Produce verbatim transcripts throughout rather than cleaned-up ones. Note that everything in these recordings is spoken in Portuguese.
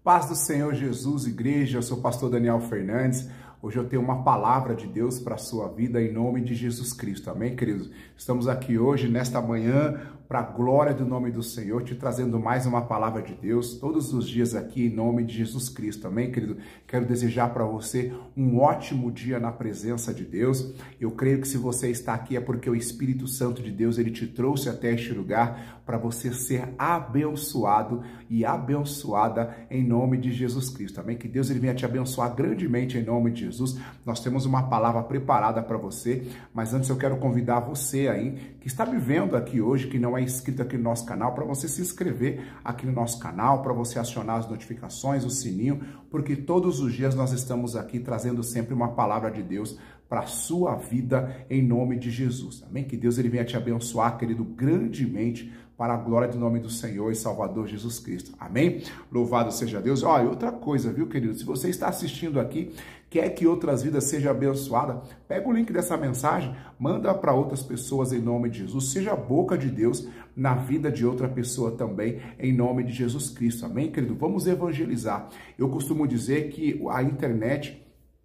Paz do Senhor Jesus, igreja, eu sou o pastor Daniel Fernandes. Hoje eu tenho uma palavra de Deus para a sua vida em nome de Jesus Cristo, amém, queridos? Estamos aqui hoje, nesta manhã, para a glória do nome do Senhor, te trazendo mais uma palavra de Deus, todos os dias aqui em nome de Jesus Cristo, amém, querido? Quero desejar para você um ótimo dia na presença de Deus. Eu creio que se você está aqui é porque o Espírito Santo de Deus, ele te trouxe até este lugar para você ser abençoado e abençoada em nome de Jesus Cristo, amém? Que Deus ele venha te abençoar grandemente em nome de Jesus. Nós temos uma palavra preparada para você, mas antes eu quero convidar você aí, que está me vendo aqui hoje, que não é inscrito aqui no nosso canal, para você se inscrever aqui no nosso canal, para você acionar as notificações, o sininho, porque todos os dias nós estamos aqui trazendo sempre uma palavra de Deus para a sua vida em nome de Jesus, amém? Que Deus ele venha te abençoar, querido, grandemente, para a glória do nome do Senhor e Salvador Jesus Cristo, amém? Louvado seja Deus. Olha, outra coisa, viu, querido? Se você está assistindo aqui, quer que outras vidas sejam abençoadas, pega o link dessa mensagem, manda para outras pessoas em nome de Jesus, seja a boca de Deus na vida de outra pessoa também, em nome de Jesus Cristo, amém, querido? Vamos evangelizar. Eu costumo dizer que a internet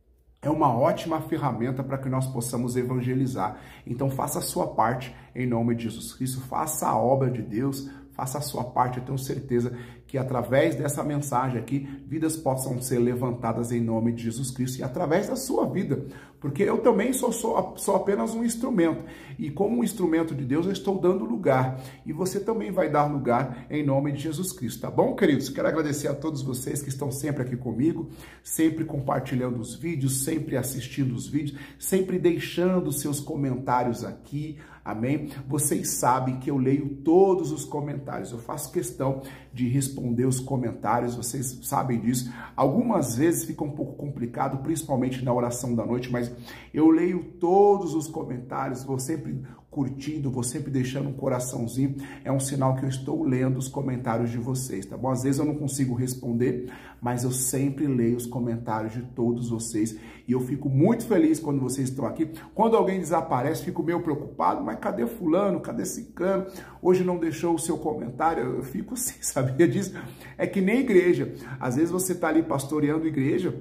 é uma ótima ferramenta para que nós possamos evangelizar. Então faça a sua parte em nome de Jesus Cristo, faça a obra de Deus, faça a sua parte. Eu tenho certeza que através dessa mensagem aqui, vidas possam ser levantadas em nome de Jesus Cristo e através da sua vida, porque eu também sou, sou, sou apenas um instrumento, e como um instrumento de Deus eu estou dando lugar, e você também vai dar lugar em nome de Jesus Cristo, tá bom, queridos? Quero agradecer a todos vocês que estão sempre aqui comigo, sempre compartilhando os vídeos, sempre assistindo os vídeos, sempre deixando seus comentários aqui, amém? Vocês sabem que eu leio todos os comentários, eu faço questão de responder os comentários, vocês sabem disso. Algumas vezes fica um pouco complicado, principalmente na oração da noite, mas eu leio todos os comentários, vou sempre curtindo, vou sempre deixando um coraçãozinho, é um sinal que eu estou lendo os comentários de vocês, tá bom? Às vezes eu não consigo responder, mas eu sempre leio os comentários de todos vocês e eu fico muito feliz quando vocês estão aqui. Quando alguém desaparece, fico meio preocupado, mas cadê fulano, cadê ciclano? Hoje não deixou o seu comentário, eu fico assim, sabia disso? É que nem igreja, às vezes você está ali pastoreando igreja,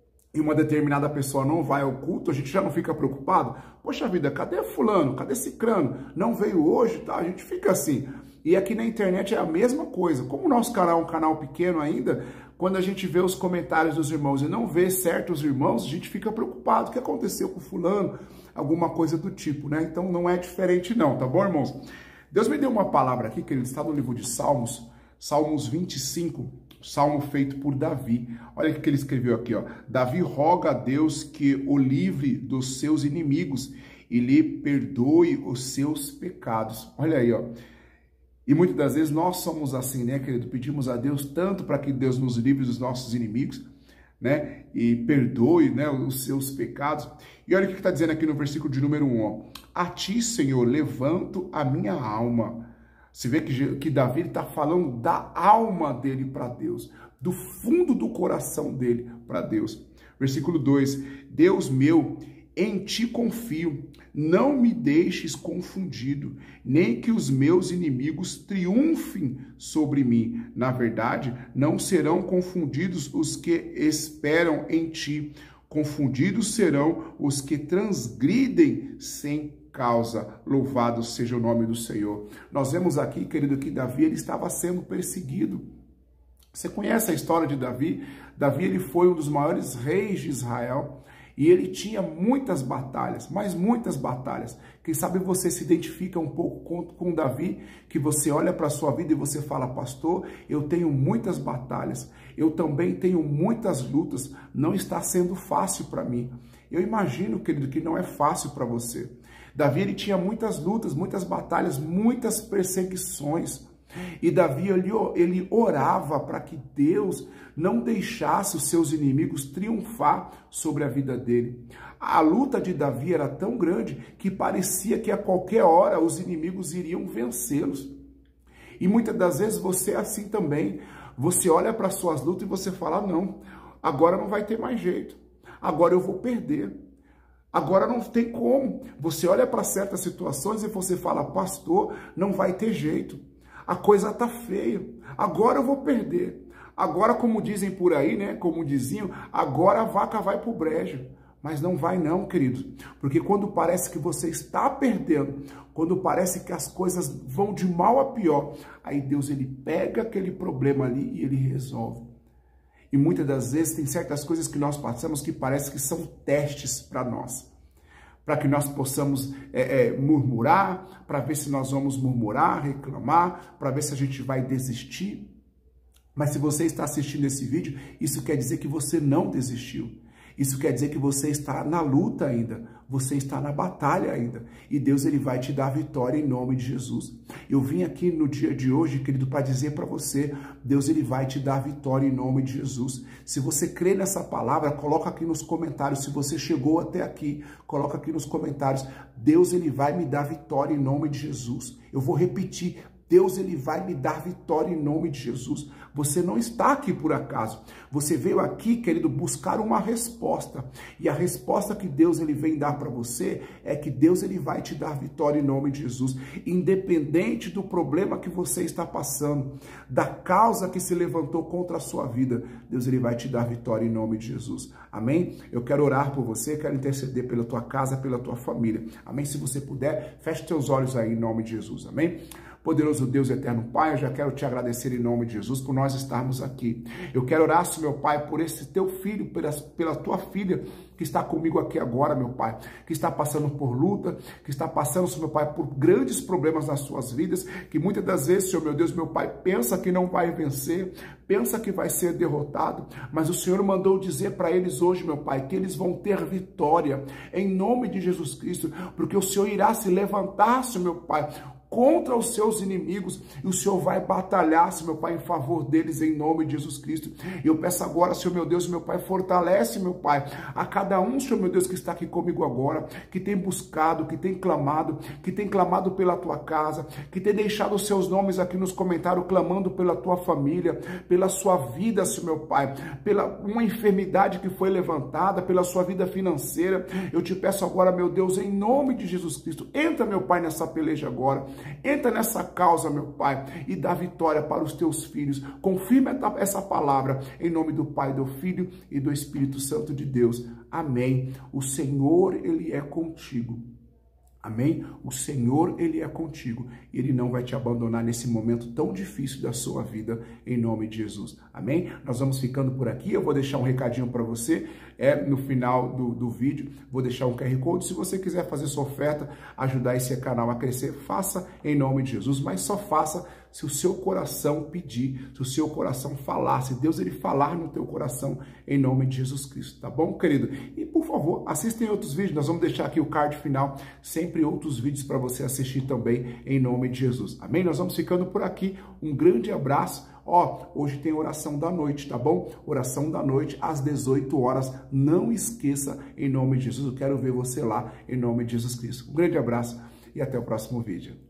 e uma determinada pessoa não vai ao culto, a gente já não fica preocupado? Poxa vida, cadê fulano? Cadê ciclano? Não veio hoje, tá? A gente fica assim. E aqui na internet é a mesma coisa. Como o nosso canal é um canal pequeno ainda, quando a gente vê os comentários dos irmãos e não vê certos irmãos, a gente fica preocupado. O que aconteceu com fulano? Alguma coisa do tipo, né? Então não é diferente não, tá bom, irmãos? Deus me deu uma palavra aqui, que ele está no livro de Salmos, Salmos vinte e cinco, salmo feito por Davi. Olha o que ele escreveu aqui, ó. Davi roga a Deus que o livre dos seus inimigos e lhe perdoe os seus pecados. Olha aí, ó. E muitas das vezes nós somos assim, né, querido? Pedimos a Deus tanto para que Deus nos livre dos nossos inimigos, né? E perdoe, né, os seus pecados. E olha o que está dizendo aqui no versículo de número um, ó. A ti, Senhor, levanto a minha alma. Você vê que, que Davi está falando da alma dele para Deus, do fundo do coração dele para Deus. Versículo dois, Deus meu, em ti confio, não me deixes confundido, nem que os meus inimigos triunfem sobre mim. Na verdade, não serão confundidos os que esperam em ti, confundidos serão os que transgridem sem causa. Louvado seja o nome do Senhor. Nós vemos aqui, querido, que Davi ele estava sendo perseguido. Você conhece a história de Davi? Davi ele foi um dos maiores reis de Israel e ele tinha muitas batalhas, mas muitas batalhas. Quem sabe você se identifica um pouco com, com Davi, que você olha para a sua vida e você fala, pastor, eu tenho muitas batalhas, eu também tenho muitas lutas, não está sendo fácil para mim. Eu imagino, querido, que não é fácil para você. Davi ele tinha muitas lutas, muitas batalhas, muitas perseguições. E Davi ele, ele orava para que Deus não deixasse os seus inimigos triunfar sobre a vida dele. A luta de Davi era tão grande que parecia que a qualquer hora os inimigos iriam vencê-los. E muitas das vezes você é assim também. Você olha para suas lutas e você fala, não, agora não vai ter mais jeito. Agora eu vou perder. Agora não tem como. Você olha para certas situações e você fala, pastor, não vai ter jeito. A coisa tá feia. Agora eu vou perder. Agora, como dizem por aí, né? Como diziam, agora a vaca vai pro brejo. Mas não vai não, querido. Porque quando parece que você está perdendo, quando parece que as coisas vão de mal a pior, aí Deus ele pega aquele problema ali e ele resolve. E muitas das vezes tem certas coisas que nós passamos que parece que são testes para nós. Para que nós possamos é, é, murmurar, para ver se nós vamos murmurar, reclamar, para ver se a gente vai desistir. Mas se você está assistindo esse vídeo, isso quer dizer que você não desistiu. Isso quer dizer que você está na luta ainda, você está na batalha ainda. E Deus ele vai te dar vitória em nome de Jesus. Eu vim aqui no dia de hoje, querido, para dizer para você, Deus ele vai te dar vitória em nome de Jesus. Se você crê nessa palavra, coloca aqui nos comentários. Se você chegou até aqui, coloca aqui nos comentários. Deus ele vai me dar vitória em nome de Jesus. Eu vou repetir. Deus ele vai me dar vitória em nome de Jesus. Você não está aqui por acaso. Você veio aqui, querido, buscar uma resposta. E a resposta que Deus ele vem dar para você é que Deus ele vai te dar vitória em nome de Jesus. Independente do problema que você está passando, da causa que se levantou contra a sua vida, Deus ele vai te dar vitória em nome de Jesus. Amém? Eu quero orar por você, quero interceder pela tua casa, pela tua família. Amém? Se você puder, feche teus olhos aí em nome de Jesus. Amém? Poderoso Deus, eterno Pai, eu já quero te agradecer em nome de Jesus por nós estarmos aqui. Eu quero orar, meu Pai, por esse teu filho, pela, pela tua filha que está comigo aqui agora, meu Pai, que está passando por luta, que está passando, meu Pai, por grandes problemas nas suas vidas, que muitas das vezes, Senhor, meu Deus, meu Pai, pensa que não vai vencer, pensa que vai ser derrotado, mas o Senhor mandou dizer para eles hoje, meu Pai, que eles vão ter vitória, em nome de Jesus Cristo, porque o Senhor irá se levantar, Senhor, meu Pai, contra os seus inimigos, e o Senhor vai batalhar, Senhor meu Pai, em favor deles, em nome de Jesus Cristo. E eu peço agora, Senhor meu Deus, meu Pai, fortalece, meu Pai, a cada um, Senhor meu Deus, que está aqui comigo agora, que tem buscado, que tem clamado, que tem clamado pela tua casa, que tem deixado os seus nomes aqui nos comentários, clamando pela tua família, pela sua vida, Senhor meu Pai, pela uma enfermidade que foi levantada, pela sua vida financeira. Eu te peço agora, meu Deus, em nome de Jesus Cristo, entra, meu Pai, nessa peleja agora. Entra nessa causa, meu Pai, e dá vitória para os teus filhos. Confirma essa palavra em nome do Pai, do Filho e do Espírito Santo de Deus. Amém. O Senhor, ele é contigo. Amém? O Senhor, ele é contigo. Ele não vai te abandonar nesse momento tão difícil da sua vida, em nome de Jesus. Amém? Nós vamos ficando por aqui. Eu vou deixar um recadinho para você é, no final do, do vídeo. Vou deixar um Q R Code. Se você quiser fazer sua oferta, ajudar esse canal a crescer, faça em nome de Jesus. Mas só faça se o seu coração pedir, se o seu coração falar, se Deus ele falar no teu coração, em nome de Jesus Cristo. Tá bom, querido? E, por favor, assistem outros vídeos. Nós vamos deixar aqui o card final, sempre outros vídeos para você assistir também, em nome de Jesus. Amém? Nós vamos ficando por aqui. Um grande abraço. Ó, hoje tem oração da noite, tá bom? Oração da noite às dezoito horas. Não esqueça, em nome de Jesus. Eu quero ver você lá, em nome de Jesus Cristo. Um grande abraço e até o próximo vídeo.